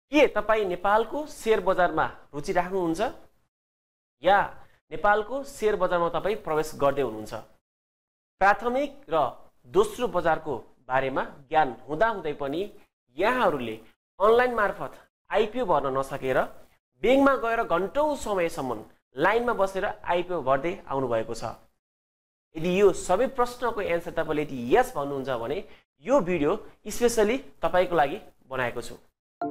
के तपाई नेपालको शेयर बजारमा रुचि राख्नुहुन्छ या नेपालको शेयर बजारमा तपाई प्रवेश गर्दै हुनुहुन्छ? प्राथमिक र दोस्रो बजारको बारेमा ज्ञान हुँदाहुँदै पनि यहाँहरूले अनलाइन मार्फत आइपिओ भर्न नसकेर बैंकमा गएर घण्टौं समयसम्म लाइनमा बसेर आइपिओ भर्दै आउनुभएको छ। यदि यो सबै प्रश्नको एन्सर तपाईले यदि यस भन्नुहुन्छ भने यो भिडियो स्पेशली तपाईको लागि बनाएको छु।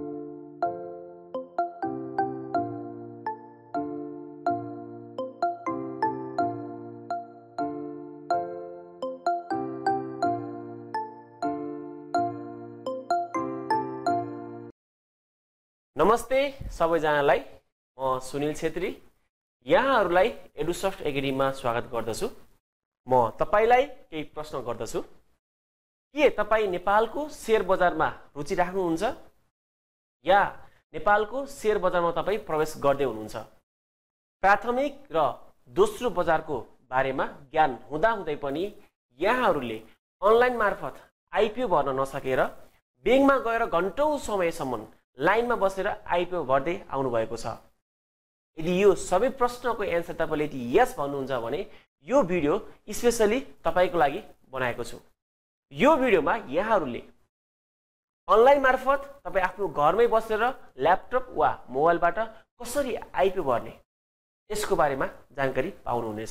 नमस्ते सबैजनालाई, म सुनिल छेत्री यहाँहरूलाई एडुसफ्ट एकेडेमीमा स्वागत गर्दछु। म तपाईलाई केही प्रश्न गर्दछु। के तपाई नेपालको शेयर बजारमा रुचि राख्नुहुन्छ या नेपालको शेयर बजारमा तपाई प्रवेश गर्दै हुनुहुन्छ? प्राथमिक र दोस्रो बजारको बारेमा ज्ञान हुँदाहुँदै पनि यहाँहरूले अनलाइन मार्फत आइपिओ भर्न नसकेर बैंकमा गएर घण्टौं समयसम्म लाइनमा बसेर आइपिओ भर्दै आउनुभएको छ। यदि यो सबै प्रश्नको एन्सर तपाईले यदि यस भन्नुहुन्छ भने यो भिडियो स्पेशली तपाईको लागि बनाएको छु। यो भिडियोमा यहाँहरूले अनलाइन मार्फत तपाई आफ्नो घरमै बसेर ल्यापटप वा मोबाइलबाट कसरी आइपिओ भर्ने यसको बारेमा जानकारी पाउनुहुनेछ।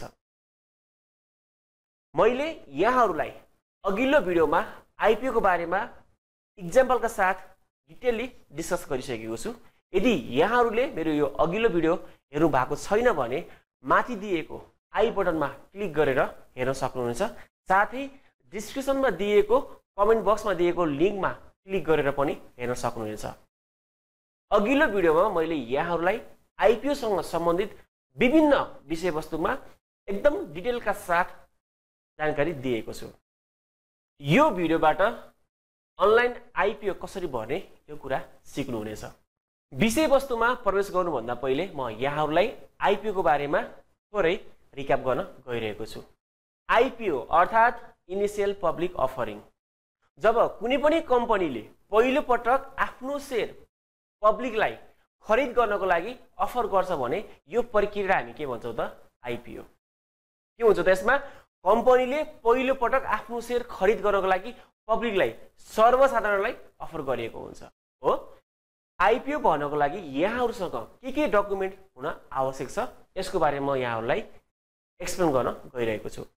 मैले यहाँहरूलाई अघिल्लो भिडियोमा आइपिओ को बारेमा इक्जाम्पलका साथ डिटेलली डिस्कस गरिसकेको छु। यदि यहाँहरूले मेरो यो अघिल्लो भिडियो हेर्नु भएको छैन भने माथि दिएको आई बटनमा क्लिक गरेर हेर्न सक्नुहुनेछ। साथै डिस्क्रिप्सनमा दिएको कमेन्ट बक्समा दिएको लिंकमा क्लिक गरेर पनि हेर्न सक्नुहुनेछ। अघिल्लो भिडियोमा मैले यहाँहरूलाई आइपिओ सँग सम्बन्धित विभिन्न विषयवस्तुमा एकदम डिटेलका साथ जानकारी दिएको छु। यो भिडियोबाट अनलाइन आइपिओ कसरी भर्ने यो कुरा सिक्नुहुनेछ। विषयवस्तुमा प्रवेश गर्नुभन्दा पहिले म यहाँहरूलाई आइपिओ को बारेमा थोरै रिक्याप गर्न गइरहेको छु। आइपिओ अर्थात् इनिशियल पब्लिक अफरिङ। जब कुनै पनि कम्पनीले पहिलो पटक आफ्नो शेयर पब्लिकलाई खरिद गर्नको लागि अफर गर्छ भने यो प्रक्रिया हामी के भन्छौं त? आइपिओ। के भन्छ त यसमा? कम्पनीले पहिलो पटक आफ्नो शेयर खरिद गर्नको लागि पब्लिकलाई सर्वसाधारणलाई अफर गरिएको हुन्छ हो। आइपिओ भर्नको लागि यहाँहरुसँग के डकुमेन्ट हुन आवश्यक छ यसको बारेमा म यहाँहरुलाई एक्सप्लेन गर्न गइरहेको छु।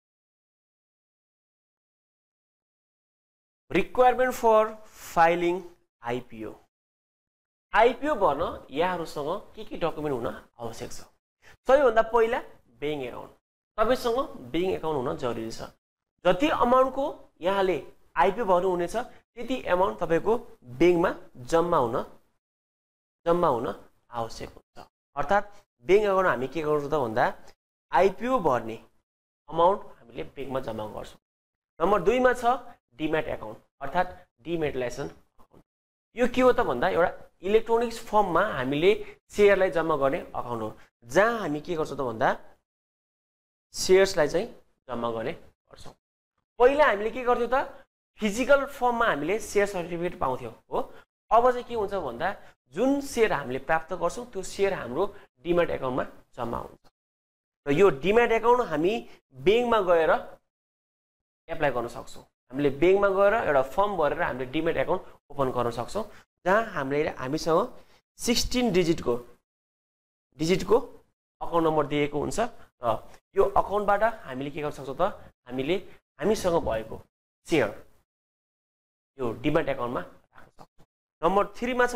Requirement for filing IPO. IPO भर्न यहाँहरुसँग के डकुमेन्ट हुन आवश्यक छ? सबैभन्दा पहिला बैंक एकाउन्ट। तपाईसँग बैंक एकाउन्ट हुन जरुरी छ। जति अमाउन्टको यहाँले आइपिओ भर्नु हुनेछ त्यति अमाउन्ट तपाईको बैंकमा जम्मा हुन आवश्यक हुन्छ। अर्थात् बैंक एकाउन्ट हामी के गर्छौं त भन्दा आइपिओ भर्ने अमाउन्ट हामीले बैंकमा जम्मा गर्छौं। नम्बर 2 मा छ डिम्याट एकाउन्ट अर्थात् डिमेटलाइजेसन अकाउन्ट। यो के हो त भन्दा एउटा इलेक्ट्रोनिक्स फर्ममा हामीले शेयरलाई जम्मा गर्ने अकाउन्ट हो, जहाँ हामी के गर्छौं त भन्दा शेयर्सलाई चाहिँ जम्मा गर्ने गर्छौं। पहिला हामीले के गर्थ्यौं त? फिजिकल फर्ममा हामीले शेयर सर्टिफिकेट पाउँथ्यौं हो। अब चाहिँ के हुन्छ भन्दा जुन शेयर हामीले प्राप्त गर्छौं त्यो शेयर हाम्रो डिम्याट एकाउन्टमा जम्मा हुन्छ। र यो डिम्याट एकाउन्ट हामी बैंकमा गएर एप्लाई गर्न सक्छौं। हामीले बैंकमा गएर एउटा फर्म भरेर हामीले डिम्याट एकाउन्ट ओपन गर्न सक्छौं, जहाँ हामीसँग 16 डिजिटको अकाउन्ट नम्बर दिएको हुन्छ। र यो अकाउन्टबाट हामीले के गर्न सक्छौं त? हामीसँग भएको शेयर यो डिम्याट एकाउन्टमा राख्न सक्छौं। नम्बर 3 मा छ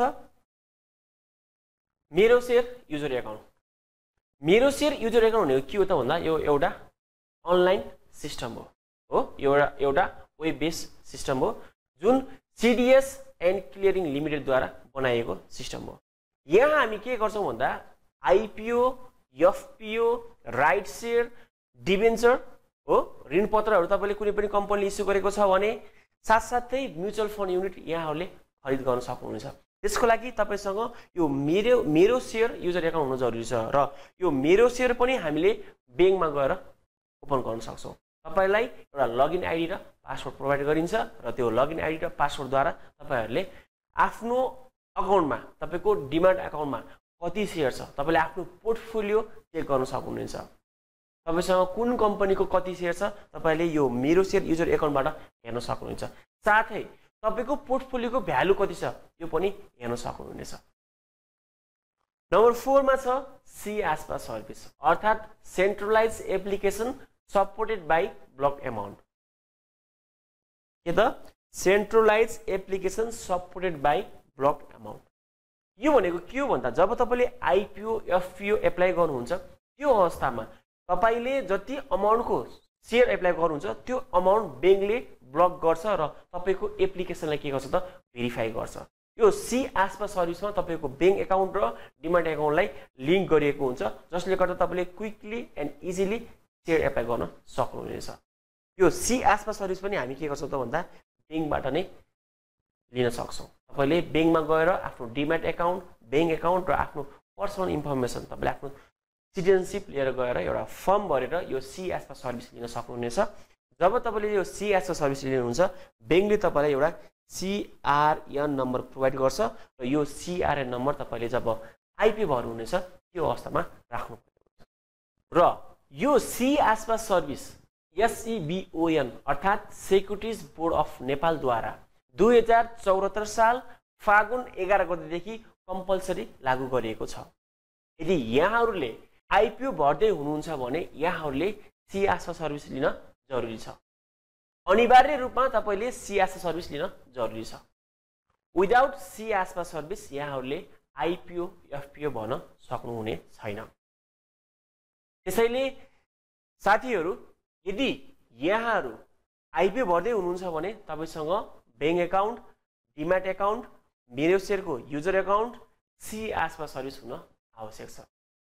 मेरो शेयर युजर एकाउन्ट। मेरो शेयर युजर एकाउन्ट भनेको के हो त भन्दा यो एउटा अनलाइन सिस्टम हो। यो एउटा वेब बेस्ड सिस्टम हो जुन सीडीएस एन्ड क्लियरिङ लिमिटेड द्वारा बनाइएको सिस्टम हो। यहाँ हामी के गर्छौं भन्दा IPO, FPO, right share, debenture हो, ऋणपत्रहरू तपाईले कुनै पनि कम्पनीले इस्यु गरेको छ भने साथसाथै म्युचुअल फन्ड युनिट यहाँहरूले खरिद गर्न सक्नुहुन्छ। त्यसको लागि तपाईसँग यो मेरो शेयर युजर एकाउन्ट हुन जरुरी छ। र यो मेरो शेयर पनि हामीले बैंकमा गएर ओपन गर्न सक्छौं। तपाईलाई एउटा लगइन आइडी र पासवर्ड प्रोभाइड गरिन्छ र त्यो लगइन आइडी र पासवर्ड द्वारा तपाईहरुले आफ्नो अकाउन्टमा तपाईको डिमाट अकाउन्टमा कति सेयर छ तपाईले आफ्नो पोर्टफोलियो चेक गर्न सक्नुहुनेछ तपाईसँग कुन कम्पनीको कति सेयर छ तपाईले यो मेरो सेयर युजर अकाउन्टबाट हेर्न सक्नुहुन्छ साथै तपाईको पोर्टफोलियोको भ्यालु कति छ यो पनि हेर्न सक्नुहुनेछ नम्बर 4 मा छ सी एस्पा सर्भिस अर्थात centralize application supported by block amount के त centralize application supported by block amount यो भनेको के हो भन्दा जब तपाईले आईपीओ एफपीओ एप्लाई गर्नुहुन्छ त्यो अवस्थामा तपाईले जति अमाउन्टको शेयर एप्लाई गर्नुहुन्छ त्यो अमाउन्ट बैंकले ब्लक गर्छ र तपाईको एप्लिकेसनलाई के गर्छ त भेरिफाई गर्छ यो सी एस्पा सर्भिसमा तपाईको बैंक अकाउन्ट र डिमाट अकाउन्टलाई लिंक गरिएको हुन्छ जसले गर्दा तपाईले quickly and easily share apply गर्न सक्नुहुनेछ यो सी एस्पा सर्भिस पनि हामी के गर्छौं त भन्दा बैंकबाट नै लिन सक्छौं तपाईले बैंकमा गएर आफ्नो डिमाट अकाउन्ट बैंक अकाउन्ट र आफ्नो पर्सनल इन्फर्मेसन तपाईले आफ्नो सिटिजनशिप लिएर गएर एउटा फर्म भरेर यो सी एस्पा सर्भिस लिन सक्नुहुनेछ जब तपाईले यो सी एस्पा सर्भिस लिनुहुन्छ बैंकले तपाईलाई एउटा सीआरएन नम्बर प्रोवाइड गर्छ र यो सीआरएन नम्बर तपाईले जब आईपी भर्नुहुनेछ त्यो अवस्थामा राख्नुपर्छ र यो सी एस्पा सर्भिस एसईबीओएन अर्थात सेक्युरिटीज बोर्ड अफ नेपाल द्वारा 2074 साल फागुन 11 गतेदेखि कम्पलसरी लागू गरिएको छ यदि यहाँहरुले आईपीओ भर्दै हुनुहुन्छ भने यहाँहरुले सी एस्पा सर्भिस लिन जरुरी छ अनिवार्य रूपमा तपाईले सी एस्पा सर्भिस लिन जरुरी छ विदाउट सी एस्पा सर्भिस यहाँहरुले आईपीओ एफपीओ भर्न सक्नुहुने छैन त्यसैले साथीहरु यदि यहाँहरु आईपीओ भर्दै हुनुहुन्छ भने तपाईसँग बैंक अकाउन्ट डिमाट अकाउन्ट मेरो शेयरको user account C ASBA service हुन आवश्यक छ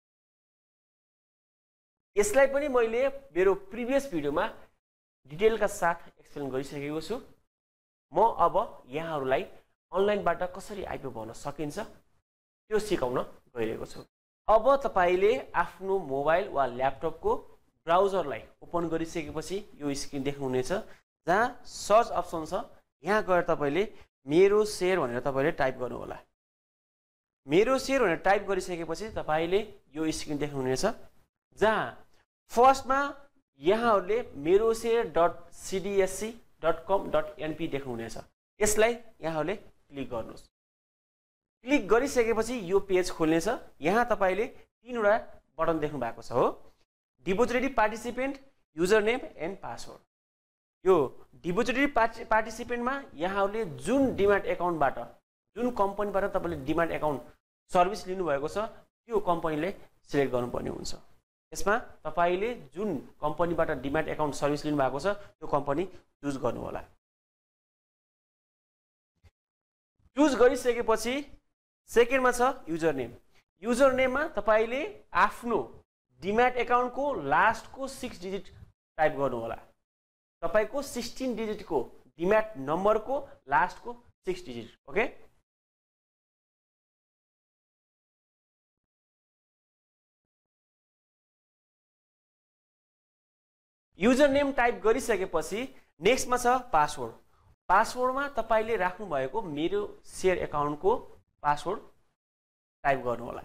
यसलाई पनि मैले मेरो प्रिभियस भिडियोमा डिटेलका साथ एक्सप्लेन गरिसकेको छु म अब यहाँहरुलाई अनलाइनबाट कसरी आईपीओ भर्न सकिन्छ त्यो सिकाउन गइरहेको छु अब तपाईले आफ्नो मोबाइल वा ल्यापटपको ब्राउजरलाई ओपन गरिसकेपछि यो स्क्रिन देख्नुहुनेछ जहाँ सर्च अप्सन छ यहाँ गएर तपाईले मेरो शेयर भनेर तपाईले टाइप गर्नु होला मेरो शेयर भनेर टाइप गरिसकेपछि तपाईले यो स्क्रिन देख्नुहुनेछ जहाँ फर्स्टमा यहाँहरुले मेरो share.cdsc.com.np देख्नुहुनेछ यसलाई यहाँहरुले क्लिक गर्नुस् क्लिक गरिसकेपछि यो पेज खोल्नेछ यहाँ तपाईले तीनवटा बटन देख्नु भएको छ हो depository participant user name and password यो डिपोजिटरी पार्टिसिपेन्टमा यहाँहरुले जुन डिमाट अकाउन्टबाट जुन कम्पनीबाट तपाईले डिमाट अकाउन्ट सर्भिस लिनु भएको छ त्यो कम्पनीले सिलेक्ट गर्नुपर्ने हुन्छ यसमा तपाईले जुन कम्पनीबाट डिमाट अकाउन्ट सर्भिस लिनु भएको छ त्यो कम्पनी चुज गर्नु होला चुज गरिसकेपछि सेकेन्डमा छ युजर नेममा तपाईले आफ्नो डिमाट अकाउन्टको लास्टको 6 डिजिट टाइप गर्नु होला तपाईको 16 डिजिटको डिमाट नम्बरको लास्टको 6 digit okay user name type गरिसकेपछि नेक्स्टमा छ पासवर्डमा तपाईले राख्नु भएको मेरो शेयर अकाउन्टको पासवर्ड टाइप गर्नु होला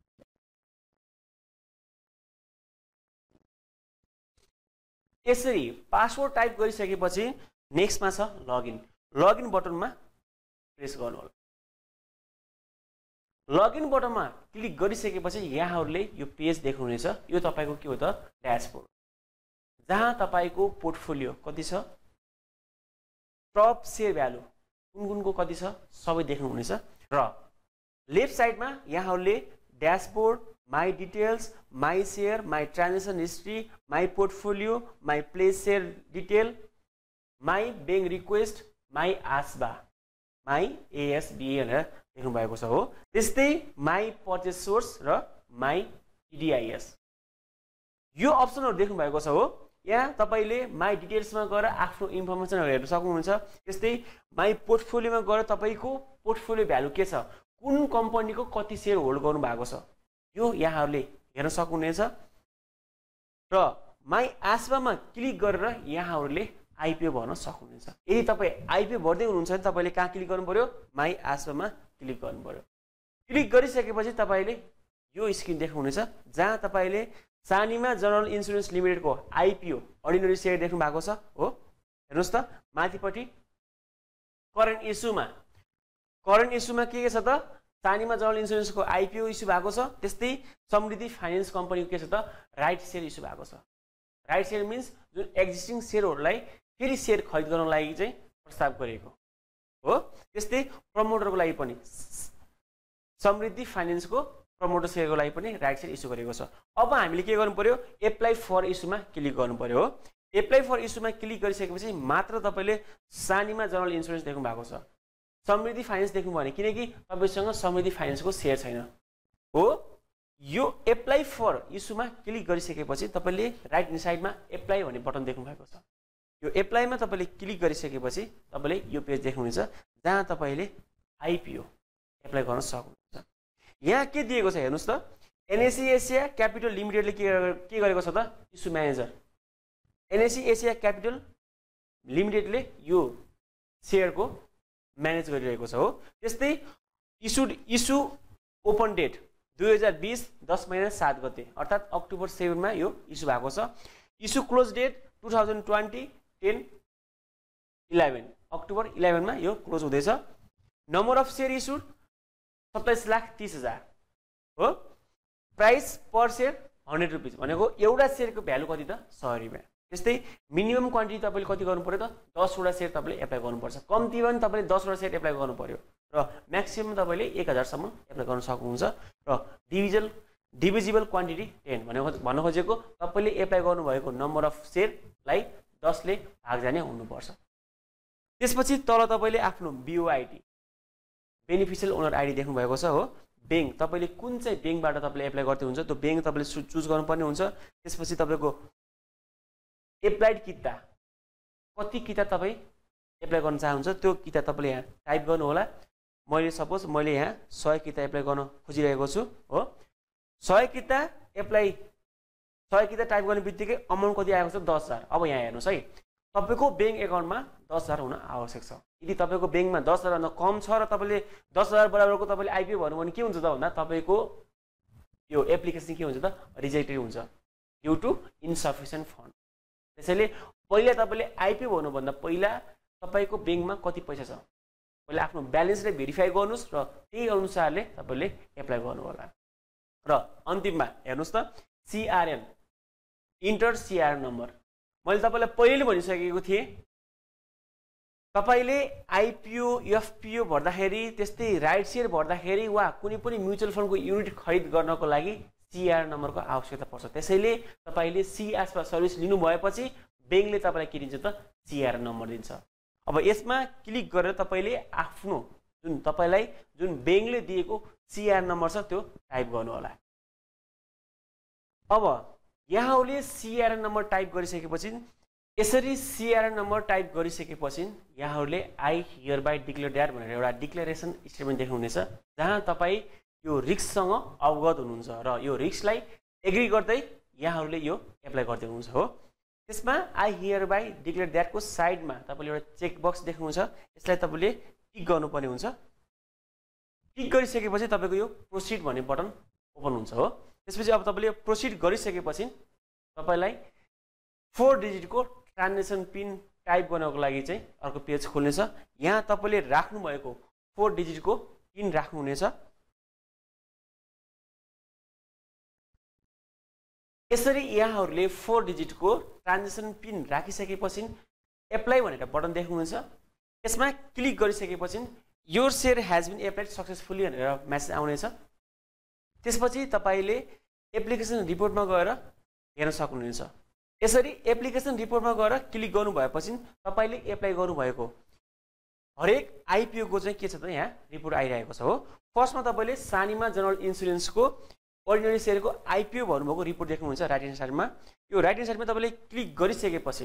यसरी पासवर्ड टाइप गरिसकेपछि नेक्स्टमा छ लगइन बटनमा प्रेस गर्नु होला लगइन बटनमा क्लिक गरिसकेपछि यहाँहरुले यो पेज देख्नुहुनेछ यो तपाईको के हो त ड्याशबोर्ड जहाँ तपाईको पोर्टफोलियो कति छ टप शेयर भ्यालु कुनको कति छ सबै देख्नुहुनेछ र लेफ्ट साइडमा यहाँहरुले dashboard my details my share my transaction history my portfolio my place share detail my bank request my ASBA my ASB भनेर देख्नु भएको छ हो त्यस्तै माई पर्चेस सोर्स र माई टिडिआइएस यो अप्सनहरु देख्नु भएको छ हो यहाँ तपाईले माई डिटेल्समा गएर आफ्नो इन्फर्मेसनहरु हेर्न सक्नुहुन्छ त्यस्तै माई पोर्टफोलियोमा गएर तपाईको पोर्टफोलियो भ्यालु के छ कुन कम्पनीको कति शेयर होल्ड गर्नु भएको छ यो यहाँहरुले हेर्न सक्नुहुनेछ र माई आसबामा क्लिक गरेर यहाँहरुले आईपीओ भर्न सक्नुहुनेछ यदि तपाई आईपीओ भर्दै हुनुहुन्छ भने तपाईले कहाँ क्लिक गर्नु पर्यो माई आसबामा क्लिक गर्नु पर्यो। क्लिक गरिसकेपछि तपाईले यो स्क्रिन देख्नुहुनेछ जहाँ तपाईले सानिमा जनरल इन्स्योरेन्स लिमिटेडको आइपिओ अर्डिनरी सेयर देख्नु भएको छ हो। हेर्नुस् त माथिपट्टि करेन्ट इस्युमा के छ त सानिमा जनरल इन्स्योरेन्सको आइपिओ इस्यु भएको छ। त्यस्तै समृद्धि फाइनान्स कम्पनीको के छ त राइट सेयर इस्यु भएको छ। राइट सेयर मिन्स जुन एक्जिस्टिङ सेयरहरूलाई फेरि सेयर खरिद गर्नको लागि चाहिँ प्रस्ताव गरिएको हो। त्यस्तै प्रमोटरको लागि पनि समृद्धि फाइनान्सको प्रमोटर सेयरको लागि पनि राइट सेयर इस्यु गरेको छ। अब हामीले के गर्नु पर्यो एप्लाई फर इस्युमा क्लिक गर्नु पर्यो हो। एप्लाई फर इस्युमा क्लिक गरिसकेपछि मात्र तपाईले सानिमा जनरल इन्स्योरेन्स देख्नु भएको छ। समृद्धि फाइनान्स देख्नु भयो भने किनकि तपाईसँग समृद्धि फाइनान्सको सेयर छैन हो। यो एप्लाई फर इस्युमा क्लिक गरिसकेपछि तपाईले राइट ह्यान्ड साइडमा एप्लाई भन्ने बटन देख्नु भएको छ। यो एप्लाईमा तपाईले क्लिक गरिसकेपछि तपाईले यो पेज देख्नुहुनेछ जहाँ तपाईले आइपिओ एप्लाई गर्न सक्नुहुन्छ। यहाँ के दिएको छ हेर्नुस् त एनएससी एसिया क्यापिटल लिमिटेडले के गरेको छ त issue manager NSC Asia capital लिमिटेडले यो सेयरको म्यानेज गरिरहेको छ हो। त्यस्तै इस्यु ओपन डेट 2020 10 महिना 7 गते अर्थात् अक्टोबर 7 मा यो इस्यु भएको छ। इस्यु क्लोज डेट 2020 10/11 अक्टोबर 11 मा यो क्लोज हुँदैछ। नम्बर अफ सेयर इस्युड 27,30,000 हो। प्राइस पर सेयर 100 रुपीज भनेको एउटा सेयरको भ्यालु कति त 100 रुपैयाँ। त्यस्तै मिनिमम क्वान्टिटी तपाईले कति गर्नु पर्यो त 10 वटा सेयर तपाईले एप्लाई गर्नुपर्छ। कम्तीमा पनि तपाईले 10 वटा सेयर एप्लाई गर्नु पर्यो र म्याक्सिमम तपाईले 1000 सम्म एप्लाई गर्न सक्नुहुन्छ। र डिभिजिबल क्वान्टिटी 10 भन्न खोजेको तपाईले एप्लाई गर्नुभएको नम्बर अफ सेयरलाई 10 ले भाग जाने हुनुपर्छ। त्यसपछि तल तपाईले आफ्नो बीओआईडी बेनिफिशियल ओनर आइडी देख्नु भएको छ हो। बैंक तपाईले कुन चाहिँ बैंकबाट तपाईले एप्लाई गर्दै हुन्छ त्यो बैंक तपाईले चुज गर्नुपर्ने हुन्छ। त्यसपछि तपाईको एप्लाइड किता कति किता तपाई एप्लाई गर्न चाहनुहुन्छ त्यो किता तपाईले यहाँ टाइप गर्नु होला। मैले सपोज मैले यहाँ 100 किता एप्लाई गर्न खोजिरहेको छु हो। 100 किता टाइप गर्ने बित्तिकै अमाउन्ट कति आएको छ 10,000। अब यहाँ हेर्नुस् है तपाईको बैंक एकाउन्टमा 10,000 हुन आवश्यक छ। यदि तपाईको बैंकमा 10,000 भन्दा कम छ र तपाईले 10,000 बराबरको तपाईले आइपिओ भन्नु भने के हुन्छ त भन्दा तपाईको यो एप्लिकेसन के हुन्छ त रिजेक्टेड हुन्छ ड्यू टु इनसफिसिएन्ट फन्ड। त्यसैले पहिला तपाईले आइपिओ भन्नुभन्दा पहिला तपाईको बैंकमा कति पैसा छ पहिला आफ्नो ब्यालेन्सले भेरिफाई गर्नुस् र त्यही अनुसारले तपाईले एप्लाई गर्नु होला। र अन्तिममा हेर्नुस् त सीआरएन इन्टर सीआरएन नम्बर मैले तपाईलाई पहिले भनिसकेको थिएँ। तपाईले आइपिओ एफपिओ भर्दाखेरि त्यस्तै राइट सेयर भर्दाखेरि वा कुनै पनि म्युचुअल फन्डको युनिट खरिद गर्नको लागि सीआरएन नम्बरको आवश्यकता पर्छ। त्यसैले तपाईले सीआरएसमा सर्भिस लिनु भएपछि बैंकले तपाईलाई के दिन्छ त सीआरएन नम्बर दिन्छ। अब यसमा क्लिक गरेर तपाईले आफ्नो जुन बैंकले दिएको सीआरएन नम्बर छ त्यो टाइप गर्नु होला। अब यहाँले सीआरएन नम्बर टाइप गरिसकेपछि यसरी सीआरएन नम्बर टाइप गरिसकेपछि यहाँले I hereby declare that भनेर एउटा डिक्लेरेसन स्टेटमेन्ट देख्नुहुनेछ जहाँ तपाईँ यो रिस्कसँग अवगत हुनुहुन्छ र यो रिस्कलाई एग्री गर्दै यहाँहरूले यो एप्लाई गर्दै हुनुहुन्छ हो। त्यसमा आई हियर बाई डिक्लेयर द्याटको साइडमा तपाईँले एउटा चेक बक्स देख्नुहुन्छ यसलाई तपाईँले टिक गर्नुपर्ने हुन्छ। टिक गरिसकेपछि तपाईँको यो प्रोसिड भन्ने बटन ओपन हुन्छ हो। त्यसपछि अब तपाईँले प्रोसिड गरिसकेपछि तपाईँलाई 4 डिजिटको ट्रान्जेक्सन पिन टाइप गर्नको लागि चाहिँ अर्को पेज खोल्नेछ। यहाँ तपाईँले राख्नुभएको 4 डिजिटको पिन राख्नुहुनेछ। यसरी यहाँहरूले 4 डिजिटको ट्रान्जेक्सन पिन राखिसकेपछि एप्लाई भनेर बटन देख्नुहुन्छ। यसमा क्लिक गरिसकेपछि your share has been applied successfully भनेर मेसेज आउनेछ। त्यसपछि तपाईले एप्लिकेसन रिपोर्टमा गएर हेर्न सक्नुहुन्छ। यसरी एप्लिकेसन रिपोर्टमा गएर क्लिक गर्नु भएपछि तपाईले एप्लाई गर्नुभएको हरेक आइपिओ को चाहिँ के छ त यहाँ रिपोर्ट आइरहेको छ हो। फर्स्टमा तपाईले सानिमा जनरल इन्स्योरेन्सको अर्डिनरी सेयरको आइपिओ भन्नुभएको रिपोर्ट देख्नुहुन्छ राइट ह्यान्ड साइडमा। यो राइट ह्यान्ड साइडमा तपाईले क्लिक गरिसकेपछि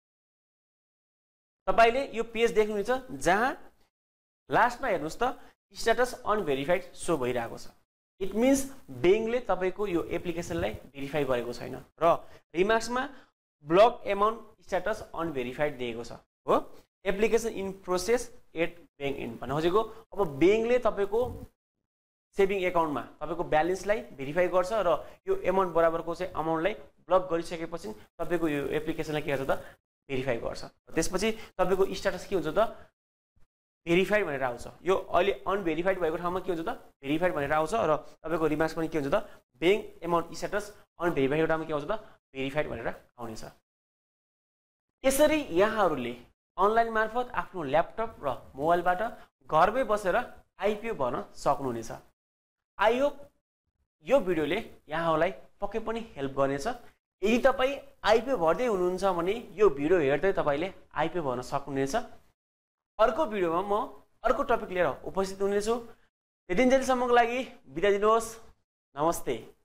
तपाईले यो पेज देख्नुहुन्छ जहाँ लास्टमा हेर्नुस् त स्ट्याटस अनभेरिफाइड सो भइरहेको छ। इट मिन्स बैंकले तपाईको यो एप्लिकेसनलाई भेरिफाई गरेको छैन र रिमार्क्समा ब्लक एमाउन्ट स्ट्याटस अनभेरिफाइड दिएको छ हो। Application in process at bank in भन्नु खोजेको अब ब्याङ्कले तपाईँको सेभिङ एकाउन्टमा तपाईँको ब्यालेन्सलाई भेरिफाई गर्छ र यो एमाउन्ट बराबरको चाहिँ अमाउन्टलाई ब्लक गरिसकेपछि तपाईँको यो एप्लिकेसनलाई के गर्छ त भेरिफाई गर्छ। त्यसपछि तपाईँको स्ट्याटस के हुन्छ त भेरिफाइड भनेर आउँछ। यो अहिले अनभेरिफाइड भएको ठाउँमा के हुन्छ त भेरिफाइड भनेर आउँछ र तपाईँको रिमार्क्स पनि के हुन्छ त ब्याङ्क एमाउन्ट स्ट्याटस अनभेरिफाइड ठाउँमा के आउँछ त भेरिफाइड भनेर आउनेछ। यसरी यहाँहरूले अनलाइन मार्फत आफ्नो ल्यापटप र मोबाइलबाट घरमै बसेर आइपिओ भर्न सक्नुहुनेछ। आई होप यो भिडियोले यहाँहरूलाई पक्कै पनि हेल्प गर्नेछ। यदि तपाईँ आइपिओ भर्दै हुनुहुन्छ भने यो भिडियो हेर्दै तपाईँले आइपिओ भर्न सक्नुहुनेछ। अर्को भिडियोमा म अर्को टपिक लिएर उपस्थित हुनेछु। त्यतिन्जेलसम्मको लागि बिदा दिनुहोस्। नमस्ते।